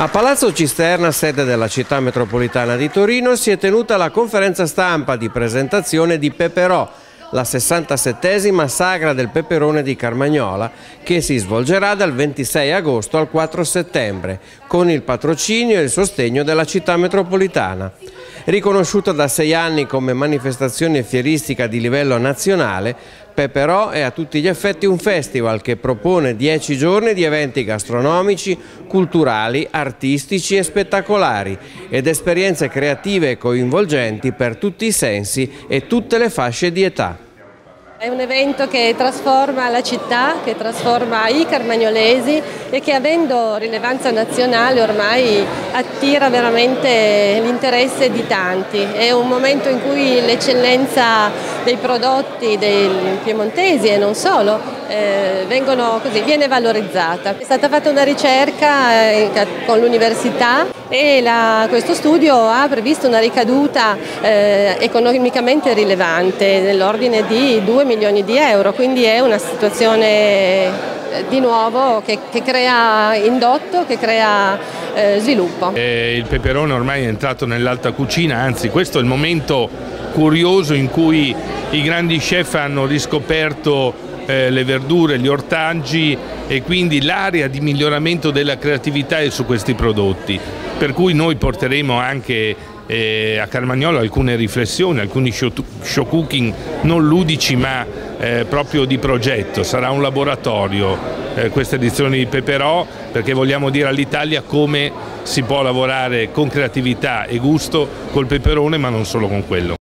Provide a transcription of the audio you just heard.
A Palazzo Cisterna, sede della città metropolitana di Torino, si è tenuta la conferenza stampa di presentazione di Peperò, la 67esima sagra del peperone di Carmagnola, che si svolgerà dal 26 agosto al 4 settembre, con il patrocinio e il sostegno della città metropolitana. Riconosciuta da 6 anni come manifestazione fieristica di livello nazionale, Peperò è a tutti gli effetti un festival che propone 10 giorni di eventi gastronomici, culturali, artistici e spettacolari ed esperienze creative e coinvolgenti per tutti i sensi e tutte le fasce di età. È un evento che trasforma la città, che trasforma i carmagnolesi e che, avendo rilevanza nazionale, ormai attira veramente l'interesse di tanti. È un momento in cui l'eccellenza dei prodotti dei piemontesi e non solo viene valorizzata. È stata fatta una ricerca con l'università e questo studio ha previsto una ricaduta economicamente rilevante nell'ordine di 2 milioni di euro, quindi è una situazione di nuovo che crea indotto, che crea sviluppo. Il peperone ormai è entrato nell'alta cucina, anzi questo è il momento curioso in cui i grandi chef hanno riscoperto le verdure, gli ortaggi e quindi l'area di miglioramento della creatività è su questi prodotti. Per cui noi porteremo anche a Carmagnola alcune riflessioni, alcuni show cooking non ludici ma proprio di progetto. Sarà un laboratorio questa edizione di Peperò, perché vogliamo dire all'Italia come si può lavorare con creatività e gusto col peperone, ma non solo con quello.